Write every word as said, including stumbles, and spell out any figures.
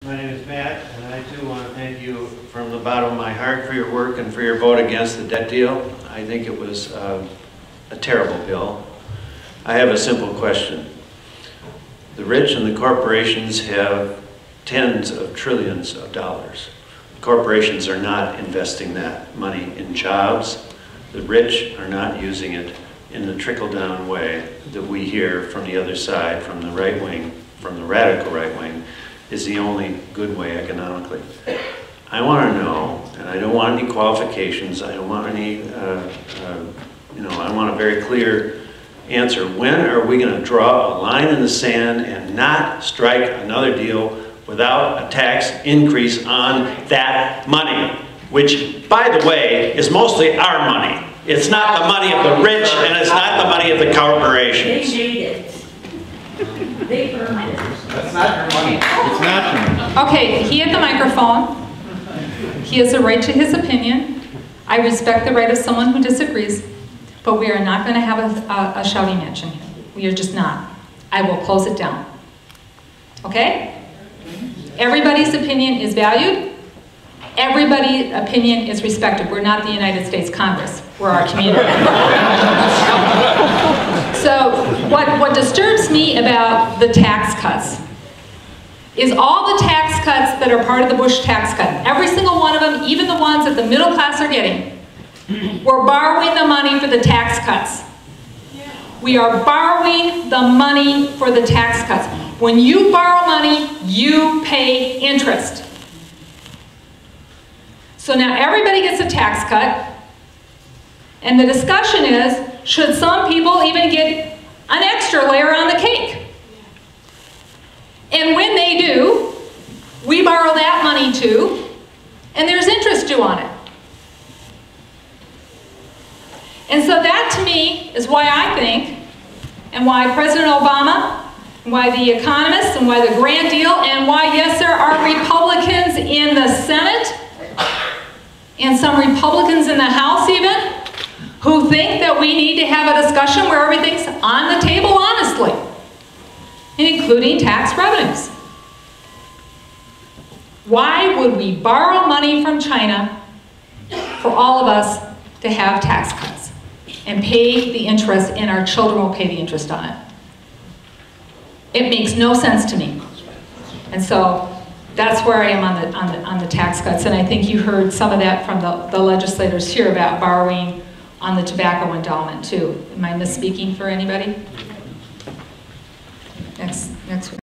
My name is Matt, and I too want to thank you from the bottom of my heart for your work and for your vote against the debt deal. I think it was uh, a terrible bill. I have a simple question. The rich and the corporations have tens of trillions of dollars. Corporations are not investing that money in jobs. The rich are not using it in the trickle-down way that we hear from the other side, from the right wing, from the radical right wing, is the only good way economically. I want to know, and I don't want any qualifications, I don't want any, uh, uh, you know, I want a very clear answer. When are we going to draw a line in the sand and not strike another deal without a tax increase on that money, which, by the way, is mostly our money. It's not the money of the rich, and it's not the money of the corporations. They made it. They earned it. That's not your money. It's not your money. Okay, he had the microphone. He has a right to his opinion. I respect the right of someone who disagrees, but we are not going to have a, a, a shouting match in here. We are just not. I will close it down. Okay? Everybody's opinion is valued. Everybody's opinion is respected. We're not the United States Congress. We're our community. So what, what disturbs me about the tax cuts is all the tax cuts that are part of the Bush tax cut, every single one of them, even the ones that the middle class are getting, we're borrowing the money for the tax cuts. We are borrowing the money for the tax cuts. When you borrow money, you pay interest. So now everybody gets a tax cut, and the discussion is, should some people even get an extra layer on the cake? And when they do, we borrow that money too, and there's interest due on it. And so that to me is why I think, and why President Obama, and why the economists, and why the Grant Deal, and why, yes, there are Republicans in the Senate, and some Republicans in the House even, who think that we need to have a discussion where everything's on the table honestly, including tax revenues. Why would we borrow money from China for all of us to have tax cuts and pay the interest, and our children will pay the interest on it? It makes no sense to me. And so that's where I am on the, on the, on the tax cuts. And I think you heard some of that from the, the legislators here about borrowing on the tobacco endowment too. Am I misspeaking for anybody? Next, next.